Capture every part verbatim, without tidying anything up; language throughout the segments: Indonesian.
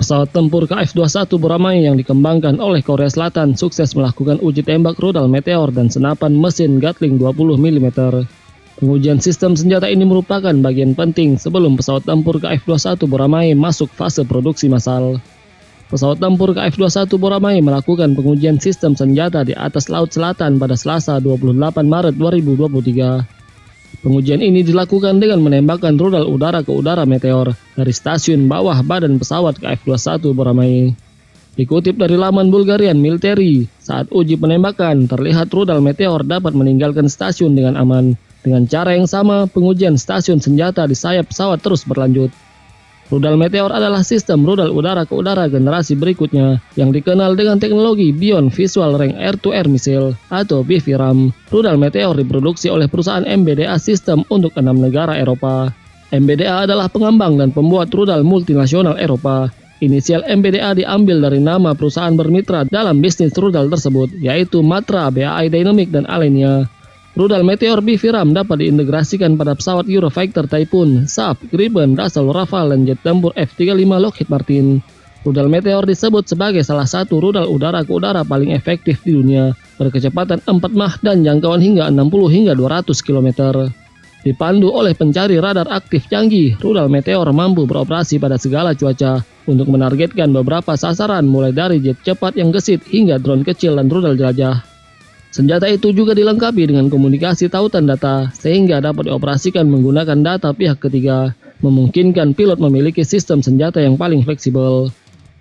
Pesawat tempur K F dua puluh satu Boramae yang dikembangkan oleh Korea Selatan sukses melakukan uji tembak rudal meteor dan senapan mesin Gatling dua puluh milimeter. Pengujian sistem senjata ini merupakan bagian penting sebelum pesawat tempur K F dua puluh satu Boramae masuk fase produksi massal. Pesawat tempur K F dua puluh satu Boramae melakukan pengujian sistem senjata di atas Laut Selatan pada Selasa dua puluh delapan Maret dua ribu dua puluh tiga. Pengujian ini dilakukan dengan menembakkan rudal udara ke udara meteor dari stasiun bawah badan pesawat K F dua puluh satu Boramae. Dikutip dari laman Bulgarian Military, saat uji penembakan terlihat rudal meteor dapat meninggalkan stasiun dengan aman. Dengan cara yang sama, pengujian stasiun senjata di sayap pesawat terus berlanjut. Rudal meteor adalah sistem rudal udara ke udara generasi berikutnya yang dikenal dengan teknologi Beyond Visual Range Air-to-Air Missile atau B V RAM. Rudal meteor diproduksi oleh perusahaan M B D A System untuk enam negara Eropa. M B D A adalah pengembang dan pembuat rudal multinasional Eropa. Inisial M B D A diambil dari nama perusahaan bermitra dalam bisnis rudal tersebut, yaitu Matra, B A I Dynamic, dan Alenia. Rudal meteor B V RAM dapat diintegrasikan pada pesawat Eurofighter Typhoon, S A F, Gripen, Dassault Rafale, dan jet tempur F tiga puluh lima Lockheed Martin. Rudal meteor disebut sebagai salah satu rudal udara ke udara paling efektif di dunia, berkecepatan empat Mach dan jangkauan hingga enam puluh hingga dua ratus kilometer. Dipandu oleh pencari radar aktif canggih, rudal meteor mampu beroperasi pada segala cuaca untuk menargetkan beberapa sasaran mulai dari jet cepat yang gesit hingga drone kecil dan rudal jelajah. Senjata itu juga dilengkapi dengan komunikasi tautan data, sehingga dapat dioperasikan menggunakan data pihak ketiga, memungkinkan pilot memiliki sistem senjata yang paling fleksibel.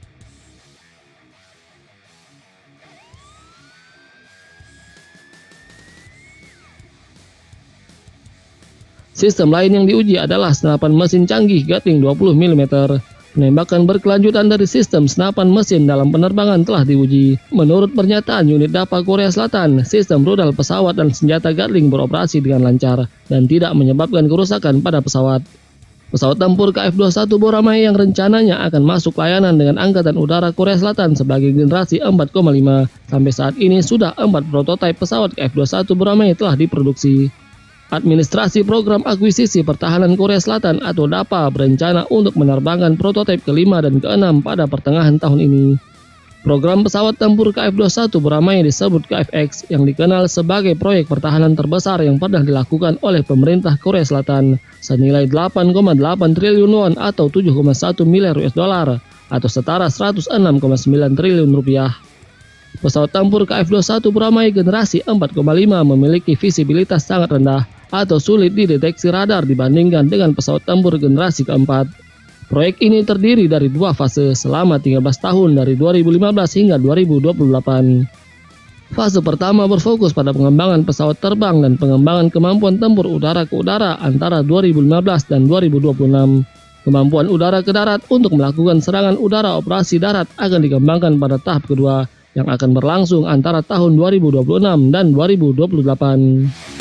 Sistem lain yang diuji adalah senapan mesin canggih Gatling dua puluh milimeter. Penembakan berkelanjutan dari sistem senapan mesin dalam penerbangan telah diuji. Menurut pernyataan unit Dapa Korea Selatan, sistem rudal pesawat dan senjata Gatling beroperasi dengan lancar dan tidak menyebabkan kerusakan pada pesawat. Pesawat tempur K F dua puluh satu Boramae yang rencananya akan masuk layanan dengan Angkatan Udara Korea Selatan sebagai generasi empat koma lima. Sampai saat ini sudah empat prototipe pesawat K F dua puluh satu Boramae telah diproduksi. Administrasi Program Akuisisi Pertahanan Korea Selatan atau DAPA berencana untuk menerbangkan prototipe kelima dan keenam pada pertengahan tahun ini. Program pesawat tempur K F dua puluh satu Boramae disebut K F X yang dikenal sebagai proyek pertahanan terbesar yang pernah dilakukan oleh pemerintah Korea Selatan senilai delapan koma delapan triliun won atau tujuh koma satu miliar U S dollar atau setara seratus enam koma sembilan triliun rupiah. Pesawat tempur K F dua puluh satu Boramae generasi empat koma lima memiliki visibilitas sangat rendah atau sulit dideteksi radar dibandingkan dengan pesawat tempur generasi keempat. Proyek ini terdiri dari dua fase selama tiga belas tahun dari dua ribu lima belas hingga dua ribu dua puluh delapan. Fase pertama berfokus pada pengembangan pesawat terbang dan pengembangan kemampuan tempur udara ke udara antara dua ribu lima belas dan dua ribu dua puluh enam. Kemampuan udara ke darat untuk melakukan serangan udara operasi darat akan dikembangkan pada tahap kedua yang akan berlangsung antara tahun dua ribu dua puluh enam dan dua ribu dua puluh delapan.